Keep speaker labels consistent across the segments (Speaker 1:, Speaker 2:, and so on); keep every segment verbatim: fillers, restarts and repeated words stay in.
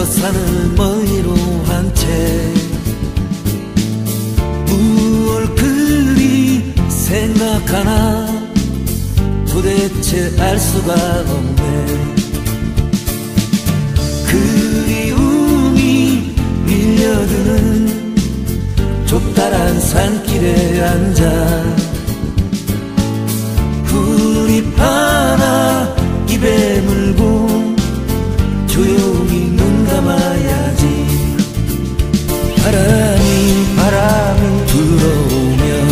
Speaker 1: 산을 머리로 한 채 무얼 그리 생각하나 도대체 알 수가 없네. 그리움이 밀려드는 좁다란 산길에 앉아 풀잎 하나 입에 물고 조용히 눈 감아야지. 바람이 바람이 불어오면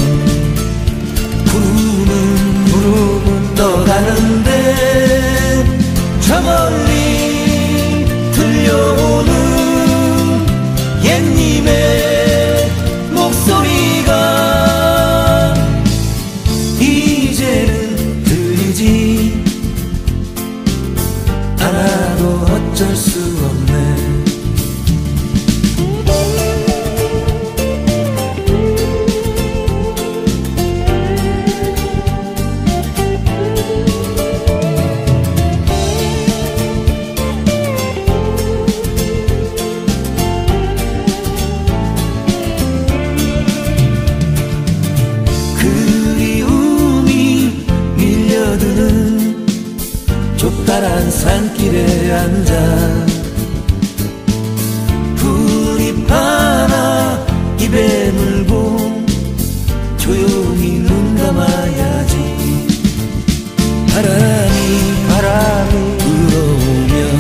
Speaker 1: 구름은 구름은 떠가는데 저 멀리 들려오는 옛님의 목소리가 이제는 들리지 않아도 어쩔 수 없네. 좁다란 산길에 앉아 풀잎 하나 입에 물고 조용히 눈 감아야지. 바람이 바람이 불어오면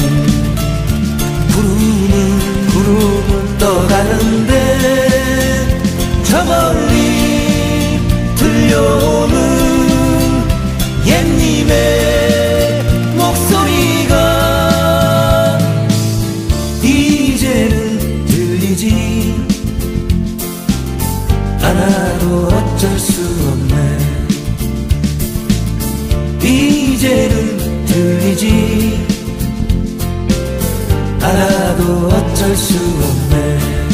Speaker 1: 구름은 구름은 떠가는데 저 멀리 들려오는 옛님의 목소리가 이제는 들리지 않아도 어쩔 수 없네. 이제는 들리지 않아도 어쩔 수 없네.